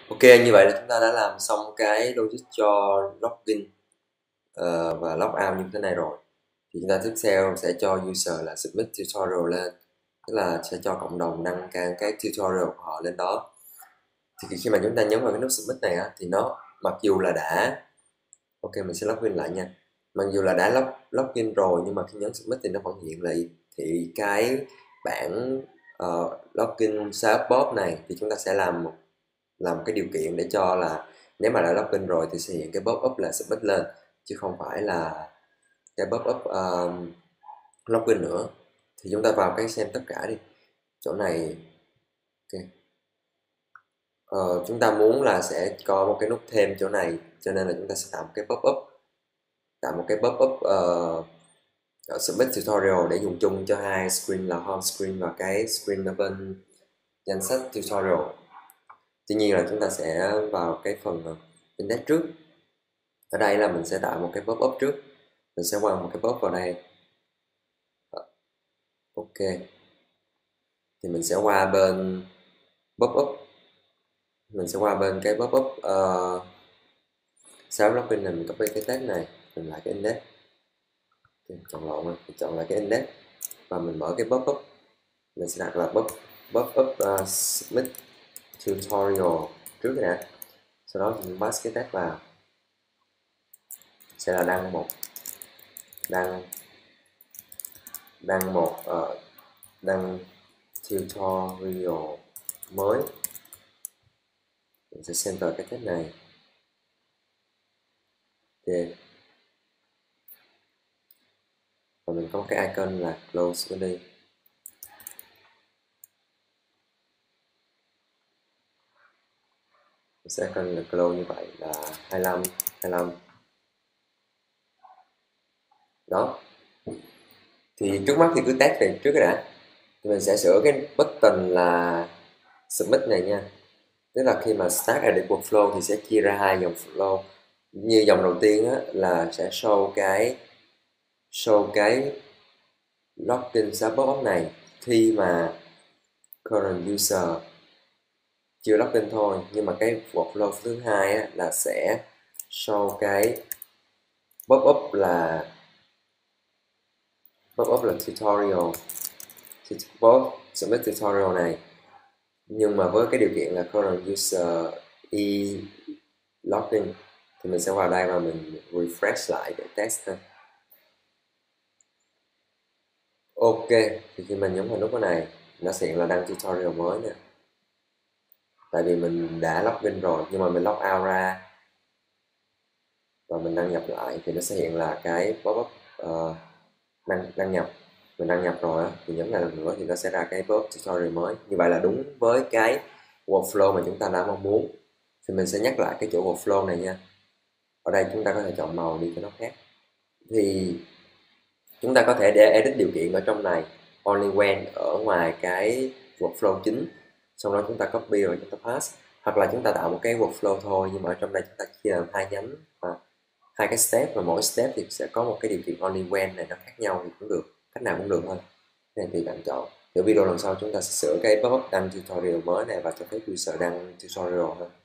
Ok, như vậy là chúng ta đã làm xong cái logic cho login và logout như thế này rồi. Thì chúng ta tiếp theo sẽ cho user là submit tutorial lên, tức là sẽ cho cộng đồng đăng cái tutorial của họ lên đó. Thì khi mà chúng ta nhấn vào cái nút submit này á, thì nó mặc dù là đã ok, mình sẽ login lại nha. Mặc dù là đã login rồi, nhưng mà khi nhấn submit thì nó vẫn hiện lại thì cái bảng login sign up box này. Thì chúng ta sẽ làm một cái điều kiện để cho là nếu mà đã login rồi thì sẽ hiện cái pop-up là submit lên, chứ không phải là cái pop-up login nữa. Thì chúng ta vào cái xem tất cả đi. Chỗ này ok. Chúng ta muốn là sẽ có một cái nút thêm chỗ này, cho nên là chúng ta sẽ tạo một cái pop-up submit tutorial để dùng chung cho hai screen là home screen và cái screen ở bên danh sách tutorial. Tuy nhiên là chúng ta sẽ vào cái phần index trước. Ở đây là mình sẽ tạo một cái pop-up trước. Mình sẽ quăng một cái pop vào đây. Ok. Thì mình sẽ qua bên pop-up. Mình sẽ qua bên cái pop-up sau login này, mình copy cái tag này, mình lại cái index. Chọn lộn rồi, mình chọn lại cái index và mình mở cái pop-up. Mình sẽ đặt là pop-up submit tutorial trước cái đã. Sau đó mình pass cái tag vào, sẽ là đăng tutorial mới. Mình sẽ center cái tag này. Ok. Và mình có cái icon là close bên đi. Mình sẽ icon là close như vậy là 25. Đó. Thì trước mắt thì cứ test về trước cái đã. Thì mình sẽ sửa cái button là submit này nha. Tức là khi mà start edit workflow thì sẽ chia ra hai dòng flow. Như dòng đầu tiên á, là sẽ show cái login support này khi mà current user chưa login thôi. Nhưng mà cái workflow thứ hai á, là sẽ show cái pop-up là tutorial submit tutorial này, nhưng mà với cái điều kiện là current user login. Thì mình sẽ vào đây và mình refresh lại để test thôi. Ok, thì khi mình nhấn vào nút này nó sẽ hiện là đăng tutorial mới nè, tại vì mình đã login rồi. Nhưng mà mình log out ra và mình đăng nhập lại thì nó sẽ hiện là cái pop-up đăng nhập. Mình đăng nhập rồi á, thì nhấn lại lần nữa thì nó sẽ ra cái pop-up tutorial mới. Như vậy là đúng với cái workflow mà chúng ta đã mong muốn. Thì mình sẽ nhắc lại cái chỗ workflow này nha. Ở đây chúng ta có thể chọn màu đi cho nó khác. Thì chúng ta có thể để edit điều kiện ở trong này only when ở ngoài cái workflow chính, sau đó chúng ta copy rồi chúng ta pass. Hoặc là chúng ta tạo một cái workflow thôi, nhưng mà ở trong đây chúng ta chia làm hai nhánh và hai cái step, và mỗi step thì sẽ có một cái điều kiện only when này nó khác nhau thì cũng được, cách nào cũng được thôi, nên tùy bạn chọn. Ở video lần sau chúng ta sẽ sửa cái pop-up đăng tutorial mới này và cho phép user đăng tutorial hơn.